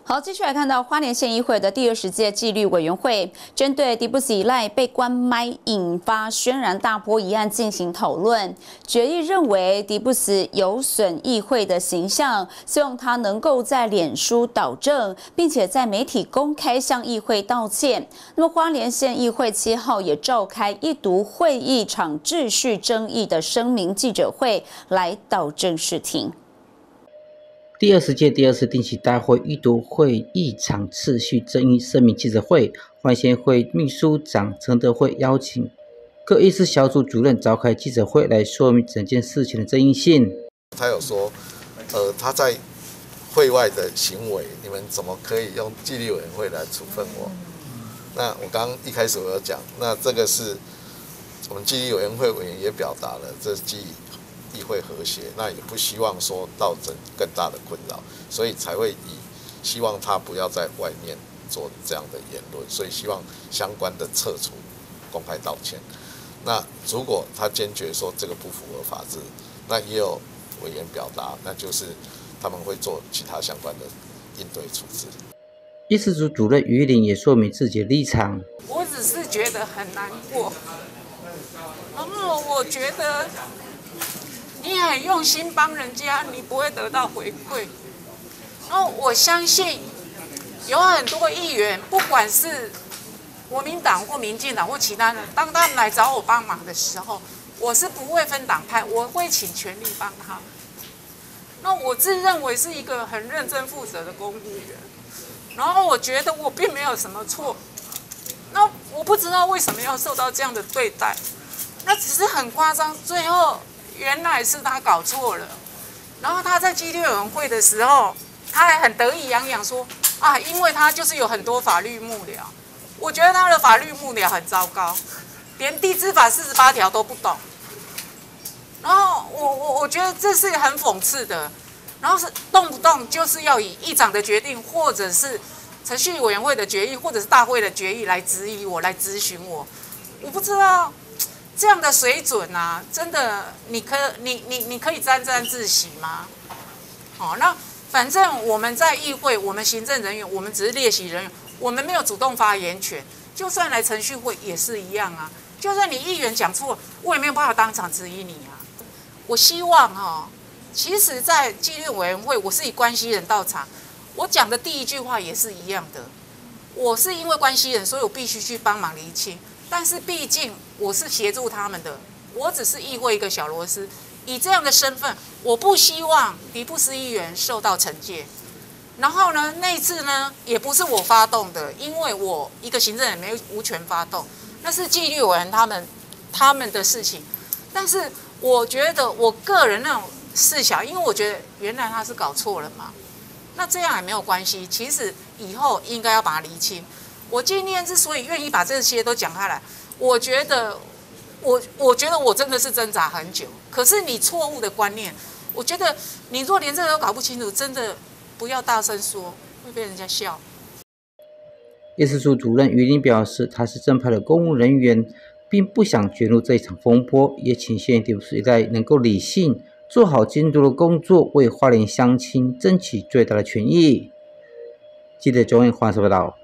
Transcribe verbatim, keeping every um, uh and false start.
好，继续来看到花莲县议会的第二十届纪律委员会，针对迪布斯以来被关麦引发轩然大波一案进行讨论。决议认为迪布斯有损议会的形象，希望他能够在脸书导正，并且在媒体公开向议会道歉。那么花莲县议会七号也召开一读会议场秩序争议的声明记者会，来导正视听。 第二十届第二次定期大会一读会议场秩序争议声明记者会，花莲县会秘书长陈德惠邀请各议事小组主任召开记者会来说明整件事情的争议性。 他有说，呃，他在会外的行为，你们怎么可以用纪律委员会来处分我？那我刚刚一开始我有讲，那这个是我们纪律委员会委员也表达了，这是基于议会和谐，那也不希望说造成更大的困扰，所以才会以希望他不要在外面做这样的言论，所以希望相关的撤除、公开道歉。那如果他坚决说这个不符合法治，那也有委员表达，那就是他们会做其他相关的应对处置。 议事组主任于玲也说明自己的立场。 我只是觉得很难过，然后我觉得你很用心帮人家，你不会得到回馈。然后我相信有很多议员，不管是国民党或民进党或其他人，当他们来找我帮忙的时候，我是不会分党派，我会尽全力帮他。那我自认为是一个很认真负责的公务员，然后我觉得我并没有什么错。那我不知道为什么要受到这样的对待，那只是很夸张。最后原来是他搞错了，然后他在纪律委员会的时候，他还很得意洋洋说啊，因为他就是有很多法律幕僚。我觉得他的法律幕僚很糟糕，连地资法四十八条都不懂。然后我我我觉得这是很讽刺的，然后是动不动就是要以议长的决定，或者是程序委员会的决议，或者是大会的决议来质疑我，来咨询我。我不知道这样的水准啊，真的你可你你你可以沾沾自喜吗？好，那反正我们在议会，我们行政人员，我们只是列席人员，我们没有主动发言权。就算来程序会也是一样啊，就算你议员讲错，我也没有办法当场质疑你啊。我希望哈、哦，其实，在纪律委员会，我是以关系人到场，我讲的第一句话也是一样的。我是因为关系人，所以我必须去帮忙厘清。但是毕竟我是协助他们的，我只是议会一个小螺丝。以这样的身份，我不希望迪布斯议员受到惩戒。然后呢，那一次呢，也不是我发动的，因为我一个行政人没有无权发动，那是纪律委员他们他们的事情。但是我觉得我个人那种事小，因为我觉得原来他是搞错了嘛，那这样也没有关系。其实以后应该要把它厘清。我今天之所以愿意把这些都讲开来，我觉得我我觉得我真的是挣扎很久。可是你错误的观念，我觉得你若连这个都搞不清楚，真的不要大声说，会被人家笑。 议事组主任于玲表示，他是正派的公务人员，并不想卷入这一场风波，也请县迪布斯以来能够理性做好监督的工作，为花莲乡亲争取最大的权益。记者周彦华报道。